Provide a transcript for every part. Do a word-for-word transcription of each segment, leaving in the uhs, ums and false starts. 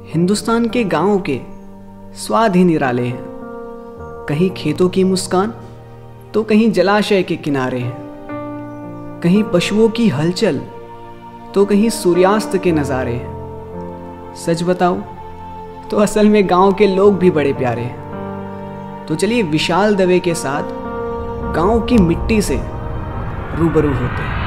हिंदुस्तान के गांवों के स्वाद ही निराले हैं। कहीं खेतों की मुस्कान तो कहीं जलाशय के किनारे हैं, कहीं पशुओं की हलचल तो कहीं सूर्यास्त के नज़ारे हैं। सच बताऊं तो असल में गांव के लोग भी बड़े प्यारे हैं। तो चलिए विशाल दवे के साथ गांव की मिट्टी से रूबरू होते हैं।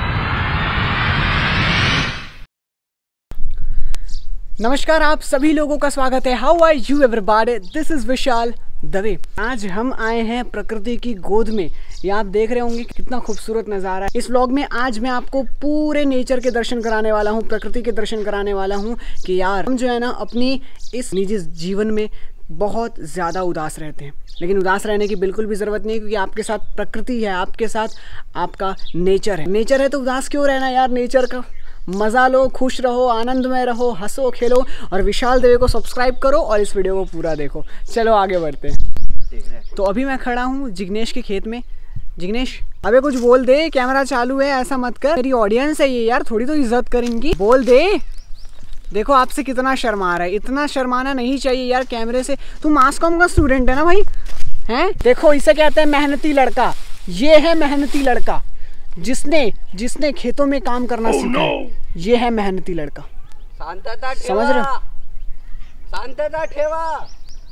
नमस्कार, आप सभी लोगों का स्वागत है। How are you everybody, this is Vishal Dave. आज हम आए हैं प्रकृति की गोद में। ये आप देख रहे होंगे कितना खूबसूरत नज़ारा है। इस व्लॉग में आज मैं आपको पूरे नेचर के दर्शन कराने वाला हूँ, प्रकृति के दर्शन कराने वाला हूँ कि यार हम जो है ना अपनी इस निजी जीवन में बहुत ज़्यादा उदास रहते हैं, लेकिन उदास रहने की बिल्कुल भी ज़रूरत नहीं है, क्योंकि आपके साथ प्रकृति है, आपके साथ आपका नेचर है। नेचर है तो उदास क्यों रहना यार। नेचर का मज़ा लो, खुश रहो, आनंद में रहो, हंसो खेलो और विशाल दवे को सब्सक्राइब करो और इस वीडियो को पूरा देखो। चलो आगे बढ़ते हैं। तो अभी मैं खड़ा हूँ जिग्नेश के खेत में। जिग्नेश अबे कुछ बोल दे, कैमरा चालू है, ऐसा मत कर, मेरी ऑडियंस है ये यार, थोड़ी तो इज्जत करेंगी, बोल दे। देखो आपसे कितना शर्मा रहा है, इतना शर्माना नहीं चाहिए यार कैमरे से। तू मास कॉम का स्टूडेंट है ना भाई, हैं? देखो इसे कहते हैं मेहनती लड़का। ये है मेहनती लड़का जिसने जिसने खेतों में काम करना oh, सीखा। no. ये है मेहनती लड़का। शांतता समझ रहे हो? शांतता ठेवा।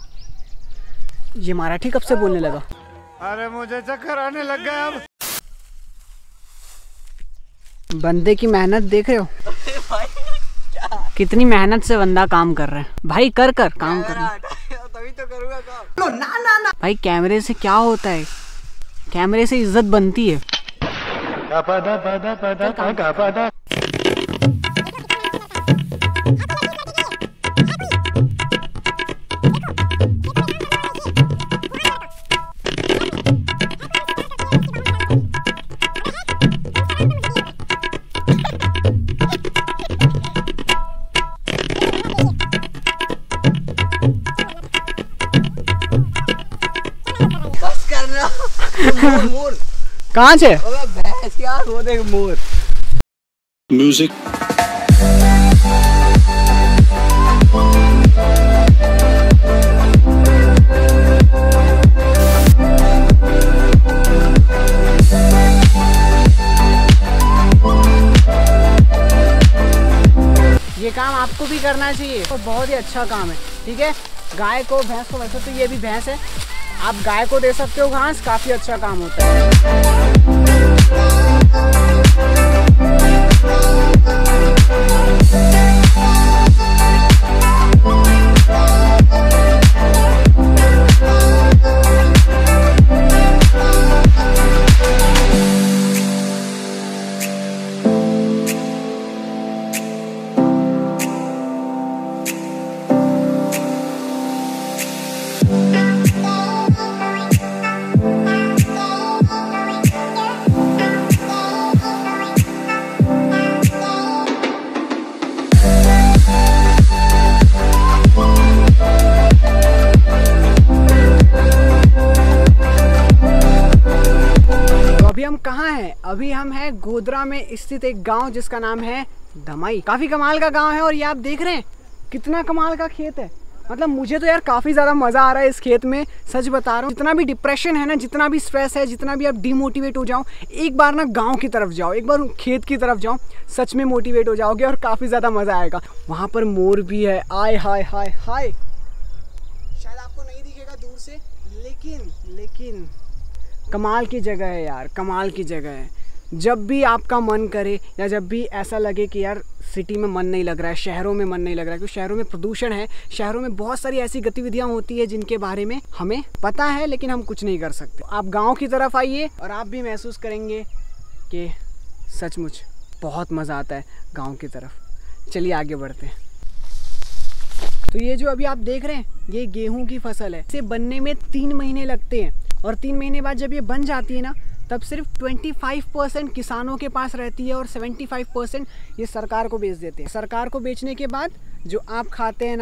ये मराठी कब से बोलने लगा? अरे मुझे चक्कर आने लग गया अब। बंदे की मेहनत देख रहे हो? भाई, कितनी मेहनत से बंदा काम कर रहा है भाई। कर कर काम कर, तभी तो करूँगा काम। ना ना ना भाई, कैमरे से क्या होता है, कैमरे से इज्जत बनती है। पदा पदा पदा पदा पदा। बस करना। मोर मोर कहाँ से? भैंस यार, वो देख मोर। म्यूजिक ये काम आपको भी करना चाहिए और बहुत ही अच्छा काम है, ठीक है। गाय को, भैंस को, वैसे तो ये भी भैंस है, आप गाय को दे सकते हो घास, काफी अच्छा काम होता है। हम कहाँ हैं? अभी हम हैं गोधरा में स्थित एक गांव जिसका नाम है धमाई। काफी कमाल का गांव है और ये आप देख रहे हैं कितना कमाल का खेत है। मतलब मुझे तो यार काफी ज्यादा मजा आ रहा है इस खेत में, सच बता रहा हूँ। जितना भी डिप्रेशन है ना, जितना भी स्ट्रेस है, जितना भी आप डिमोटिवेट हो जाओ, एक बार ना गाँव की तरफ जाओ, एक बार खेत की तरफ जाओ, सच में मोटिवेट हो जाओगे और काफी ज्यादा मजा आएगा। वहाँ पर मोर भी है, आय हाय हाय हाय। शायद आपको नहीं दिखेगा दूर से, लेकिन लेकिन कमाल की जगह है यार, कमाल की जगह है। जब भी आपका मन करे या जब भी ऐसा लगे कि यार सिटी में मन नहीं लग रहा है, शहरों में मन नहीं लग रहा है, क्योंकि शहरों में प्रदूषण है, शहरों में बहुत सारी ऐसी गतिविधियां होती है जिनके बारे में हमें पता है लेकिन हम कुछ नहीं कर सकते। आप गांव की तरफ आइए और आप भी महसूस करेंगे कि सचमुच बहुत मज़ा आता है गाँव की तरफ। चलिए आगे बढ़ते हैं। तो ये जो अभी आप देख रहे हैं, ये गेहूँ की फसल है। इसे बनने में तीन महीने लगते हैं और तीन महीने बाद जब ये बन जाती है ना, तब सिर्फ पच्चीस परसेंट किसानों के पास रहती है और पचहत्तर परसेंट ये सरकार को बेच देते हैं। सरकार को बेचने के बाद जो आप खाते हैं ना,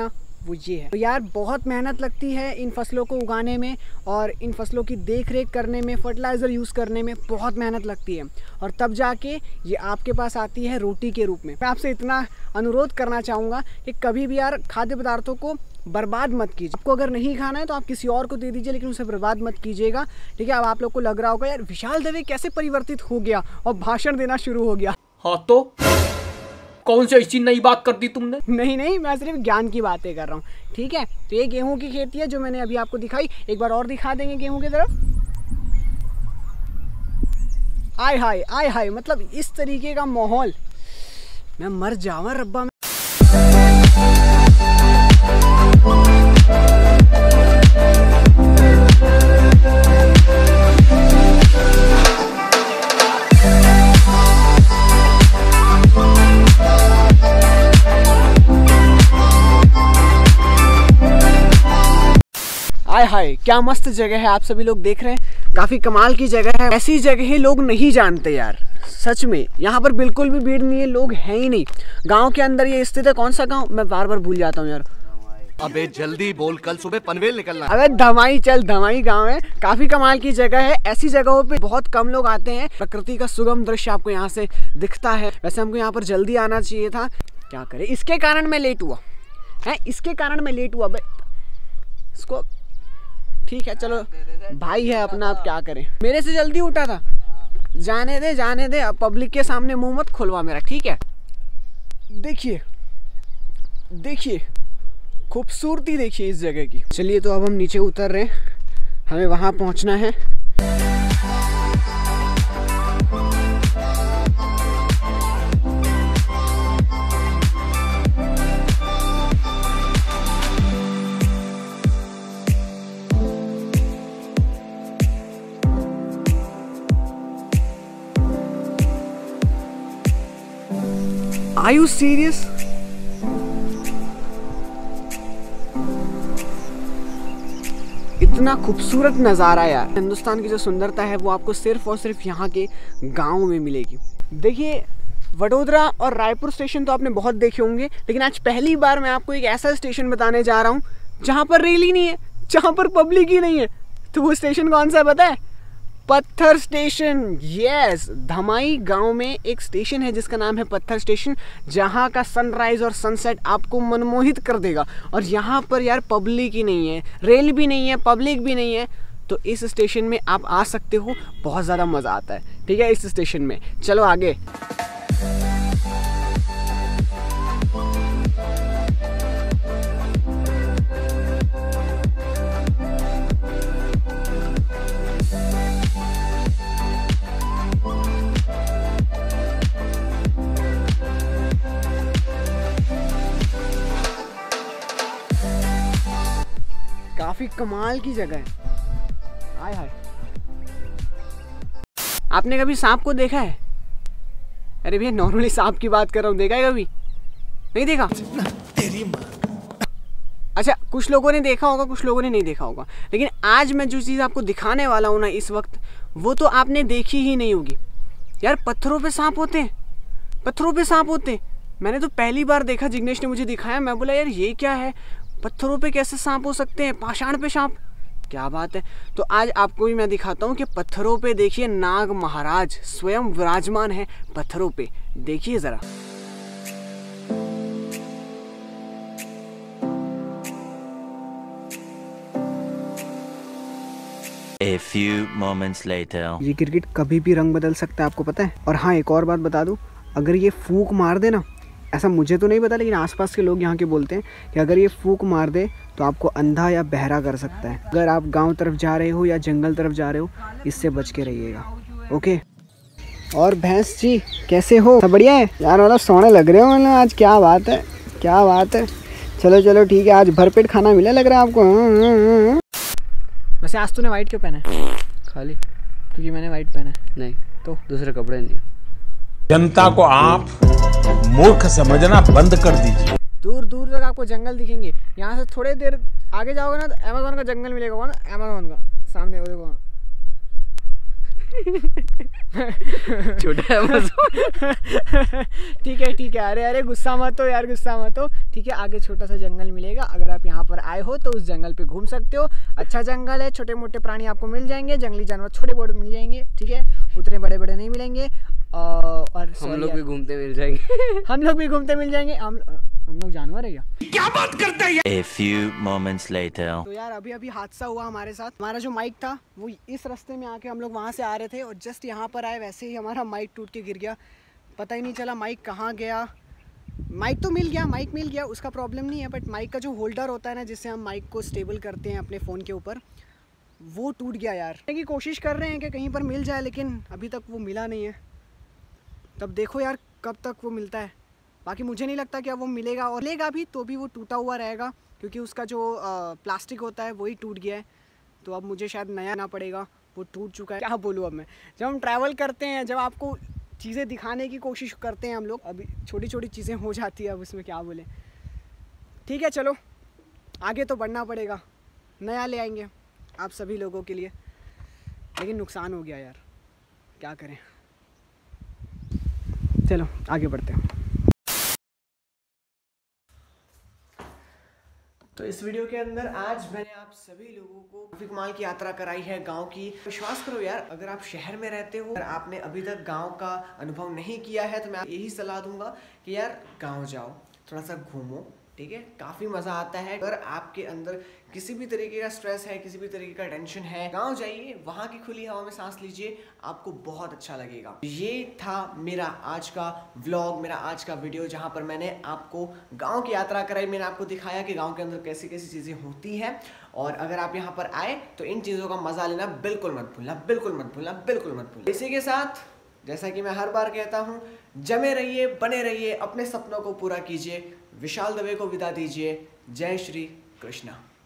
वो ये है। तो यार बहुत मेहनत लगती है इन फसलों को उगाने में और इन फसलों की देख रेख करने में, फर्टिलाइज़र यूज़ करने में बहुत मेहनत लगती है और तब जाके ये आपके पास आती है रोटी के रूप में। मैं आपसे इतना अनुरोध करना चाहूँगा कि कभी भी यार खाद्य पदार्थों को बर्बाद मत कीजिए। आपको अगर नहीं खाना है तो आप किसी और को दे दीजिए, लेकिन उसे बर्बाद मत कीजिएगा, ठीक है। अब आप लोग को लग रहा होगा यार विशाल दवे कैसे परिवर्तित हो गया और भाषण देना शुरू हो गया। हाँ तो कौन सी ऐसी नई बात कर दी तुमने? नहीं नहीं, मैं सिर्फ ज्ञान की बातें कर रहा हूँ, ठीक है। तो ये गेहूं की खेती है जो मैंने अभी आपको दिखाई। एक बार और दिखा देंगे गेहूं की तरफ। आय हाय आय हाय, मतलब इस तरीके का माहौल, मैं मर जावा रब्बा में। हाय हाय, क्या मस्त जगह है, आप सभी लोग देख रहे हैं, काफ़ी कमाल की जगह है। ऐसी जगह लोग नहीं जानते यार, सच में। यहाँ पर बिल्कुल भी भीड़ नहीं है, लोग हैं ही नहीं। गांव के अंदर ये स्थित है। कौन सा गांव, मैं बार बार भूल जाता हूँ यार। अबे जल्दी बोल, कल सुबह पनवेल निकलना। अबे धमाई, चल धमाई गांव है। काफ़ी कमाल की जगह है। ऐसी जगहों पे बहुत कम लोग आते हैं। प्रकृति का सुगम दृश्य आपको यहाँ से दिखता है। वैसे हमको यहाँ पर जल्दी आना चाहिए था, क्या करें, इसके कारण मैं लेट हुआ है, इसके कारण मैं लेट हुआ। इसको ठीक है, चलो भाई है अपना, आप क्या करें। मेरे से जल्दी उठा था, जाने दे जाने दे, अब पब्लिक के सामने मुंह मत खुलवा मेरा, ठीक है। देखिए देखिए खूबसूरती देखिए इस जगह की। चलिए तो अब हम नीचे उतर रहे हैं, हमें वहाँ पहुँचना है। Are you serious? इतना खूबसूरत नज़ारा यार। हिंदुस्तान की जो सुंदरता है वो आपको सिर्फ और सिर्फ यहाँ के गाँव में मिलेगी। देखिए, वडोदरा और रायपुर स्टेशन तो आपने बहुत देखे होंगे, लेकिन आज पहली बार मैं आपको एक ऐसा स्टेशन बताने जा रहा हूँ जहाँ पर रेल ही नहीं है, जहाँ पर पब्लिक ही नहीं है। तो वो स्टेशन कौन सा है पता है? पत्थर स्टेशन। यस, धमाई गांव में एक स्टेशन है जिसका नाम है पत्थर स्टेशन, जहां का सनराइज और सनसेट आपको मनमोहित कर देगा। और यहाँ पर यार पब्लिक ही नहीं है, रेल भी नहीं है, पब्लिक भी नहीं है। तो इस स्टेशन में आप आ सकते हो, बहुत ज़्यादा मज़ा आता है, ठीक है, इस स्टेशन में। चलो आगे। काफी कमाल की जगह है। आय हाय, आपने कभी सांप को देखा है? अरे भैया नॉर्मली सांप की बात कर रहा हूँ, देखा है कभी? नहीं देखा? तेरी माँ। अच्छा, कुछ लोगों ने देखा होगा, कुछ लोगों ने नहीं देखा होगा, लेकिन आज मैं जो चीज़ आपको दिखाने वाला हूँ ना इस वक्त, वो तो आपने देखी ही नहीं होगी। यार पत्थरों पे सांप होते हैं, पत्थरों पे सांप होते हैं। मैंने तो पहली बार देखा, जिग्नेश ने मुझे दिखाया, मैं बोला यार ये क्या है, पत्थरों पे कैसे सांप हो सकते हैं, पाषाण पे सांप, क्या बात है। तो आज आपको भी मैं दिखाता हूँ कि पत्थरों पे देखिए नाग महाराज स्वयं विराजमान है पत्थरों पे, देखिए ज़रा। A few moments later. ये क्रिकेट कभी भी रंग बदल सकता है, आपको पता है। और हाँ, एक और बात बता दूँ, अगर ये फूंक मार दे ना, ऐसा मुझे तो नहीं पता, लेकिन आसपास के लोग यहाँ के बोलते हैं कि अगर ये फूंक मार दे तो आपको अंधा या बहरा कर सकता है। अगर आप गांव तरफ जा रहे हो या जंगल तरफ जा रहे हो, इससे बच के रहिएगा, ओके। और भैंस जी कैसे हो? सब बढ़िया है यार, मतलब सोने लग रहे हो, मतलब आज क्या बात है, क्या बात है। चलो चलो ठीक है, आज भरपेट खाना मिला लग रहा है आपको। वैसे आज तूने वाइट क्यों पहना है? खाली क्योंकि मैंने वाइट पहना है। नहीं तो दूसरे कपड़े नहीं। जनता को आप मूर्ख समझना बंद कर दीजिए। दूर दूर तक आपको जंगल दिखेंगे। यहाँ से थोड़े देर आगे जाओगे ना तो अमेज़न का जंगल मिलेगा, ना अमेज़न का सामने, वो देखो। छोटा है मजबूत। ठीक है ठीक है, अरे अरे गुस्सा मत हो यार, गुस्सा मत हो। ठीक है, आगे छोटा सा जंगल मिलेगा, अगर आप यहाँ पर आए हो तो उस जंगल पे घूम सकते हो। अच्छा जंगल है, छोटे मोटे प्राणी आपको मिल जाएंगे, जंगली जानवर छोटे बड़े मिल जाएंगे, ठीक है, उतने बड़े बड़े नहीं मिलेंगे। और हम लोग भी घूमते मिल जाएंगे। हम लोग भी घूमते मिल जाएंगे। हम हम लोग जानवर है क्या? क्या बात करते हैं? A few moments later. तो यार अभी अभी हादसा हुआ हमारे साथ। हमारा जो माइक था वो इस रास्ते में आके, हम लोग वहाँ से आ रहे थे और जस्ट यहाँ पर आए वैसे ही हमारा माइक टूट के गिर गया। पता ही नहीं चला माइक कहाँ गया। माइक तो मिल गया, माइक मिल गया, उसका प्रॉब्लम नहीं है, बट माइक का जो होल्डर होता है ना, जिससे हम माइक को स्टेबल करते हैं अपने फ़ोन के ऊपर, वो टूट गया यार। की कोशिश कर रहे हैं कि कहीं पर मिल जाए, लेकिन अभी तक वो मिला नहीं है। तब देखो यार कब तक वो मिलता है। बाकी मुझे नहीं लगता कि अब वो मिलेगा, और लेगा भी तो भी वो टूटा हुआ रहेगा, क्योंकि उसका जो आ, प्लास्टिक होता है वही टूट गया है। तो अब मुझे शायद नया ना पड़ेगा, वो टूट चुका है। क्या बोलूँ अब मैं, जब हम ट्रैवल करते हैं, जब आपको चीज़ें दिखाने की कोशिश करते हैं हम लोग, अभी छोटी छोटी चीज़ें हो जाती है, अब उसमें क्या बोले। ठीक है चलो आगे तो बढ़ना पड़ेगा, नया ले आएंगे आप सभी लोगों के लिए, लेकिन नुकसान हो गया यार, क्या करें। चलो आगे बढ़ते हैं। तो इस वीडियो के अंदर आज मैंने आप सभी लोगों को काफी कमाल की यात्रा कराई है गांव की। विश्वास करो यार, अगर आप शहर में रहते हो और आपने अभी तक गांव का अनुभव नहीं किया है, तो मैं यही सलाह दूंगा कि यार गांव जाओ, थोड़ा सा घूमो, ठीक है, काफ़ी मज़ा आता है। अगर आपके अंदर किसी भी तरीके का स्ट्रेस है, किसी भी तरीके का टेंशन है, गांव जाइए, वहाँ की खुली हवा में सांस लीजिए, आपको बहुत अच्छा लगेगा। ये था मेरा आज का व्लॉग, मेरा आज का वीडियो, जहाँ पर मैंने आपको गांव की यात्रा कराई। मैंने आपको दिखाया कि गांव के अंदर कैसी कैसी चीज़ें होती हैं, और अगर आप यहाँ पर आए तो इन चीज़ों का मज़ा लेना बिल्कुल मत भूलना, बिल्कुल मत भूलना, बिल्कुल मत भूलना। इसी के साथ जैसा कि मैं हर बार कहता हूँ, जमे रहिए, बने रहिए, अपने सपनों को पूरा कीजिए। विशाल दवे को विदा दीजिए। जय श्री कृष्णा।